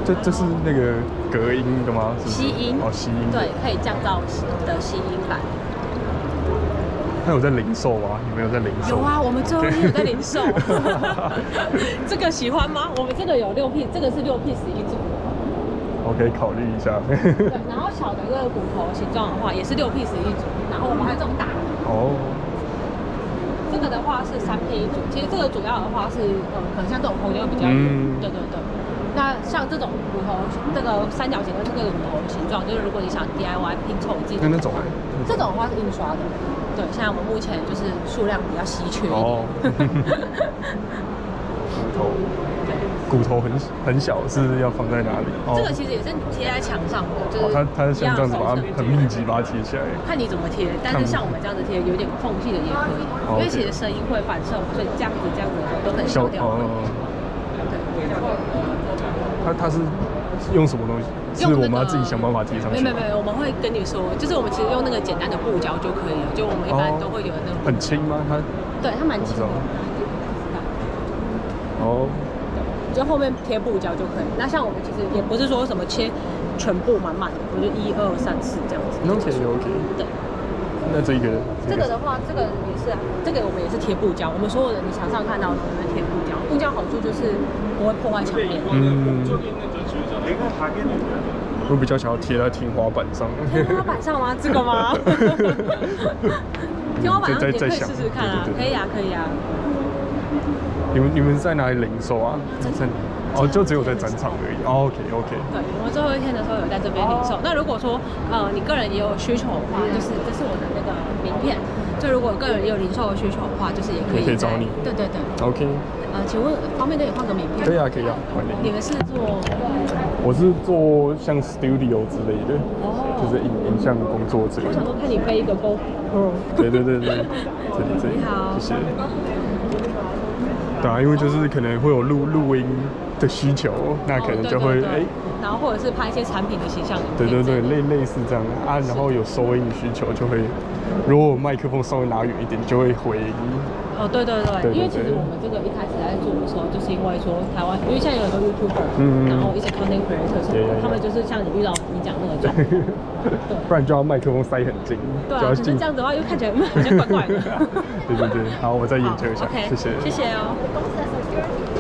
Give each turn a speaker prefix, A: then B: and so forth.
A: 这是那个隔音的吗？
B: 吸音
A: 哦，吸音。
B: 对，可以降噪的吸音板。
A: 它有在零售吗？你们有在零售？
B: 有啊，我们最后也有在零售。这个喜欢吗？我们这个有6 piece， 这个是6 piece 一组。
A: 我可以考虑一下。
B: 对，然后小的这个骨头形状的话，也是6 piece 一组。然后我们还有这种大的。哦。这个的话是3片一组。其实这个主要的话是可能像这种空间会比较远。对对对。那像这种骨头，这个三角形跟这个骨头的形状，就是如果你想 DIY 拼凑你自己，
A: 那种
B: 这种的话是印刷的。对，现在我们目前就是数量比较稀缺一点。哦。
A: 骨头很小，是要放在哪里？
B: 这个其实也是贴在墙上的，就是
A: 它像这样子把它很密集把它贴起来。看
B: 你怎么贴，但是像我们这样子贴，有点缝隙的也可以，因为其实声音会反射，所以这样子的时候都很消掉。它是用什么东西？是我们要自己想办法贴上去？没有，我们会跟你说，就是我们其实用那个简单的布胶就可以了，就我们一般都会有那种。很轻吗？对，它蛮轻的。哦。就后面贴布胶就可以。那像我们其实也不是说什么切全部满的，我就1、2、3、4这样子。OK。对。那这个的话，这个也是啊，这个我们也是贴布胶。我们所有的你墙上看到的都是贴布胶。布胶好处就是不会破坏墙面。我比较想要贴在天花板上。天花板上吗？这个吗？天花板上也可以试试看啊，可以啊。你们在哪里零售啊？哦，就只有在展场而已。OK。对，我们最后一天的时候有在这边零售。那如果说你个人也有需求的话，就是这是我的那个名片。就如果个人也有零售的需求的话，就是也可以找你。对。OK。请问方便跟你换个名片？可以啊，欢迎。你们是做？我是做像 studio 之类的，就是影像工作之类的。我想说看你背一个 GoPro。对。这里。你好。谢谢。对啊，因为就是可能会有录音的需求，那可能就会然后或者是拍一些产品的形象。对，类似这样啊，然后有收音需求就会，如果麦克风稍微拿远一点，就会回音。哦，对，因为其实我们这个一开始在做的时候，就是因为说台湾，因为现在有很多 YouTuber，然后一些 content creator 什么的，他们就是像你遇到你讲那个状况，对，不然就要麦克风塞很近。对啊，可是这样子的话又看起来好像怪怪的。对，好，我再研究一下。OK， 谢谢哦。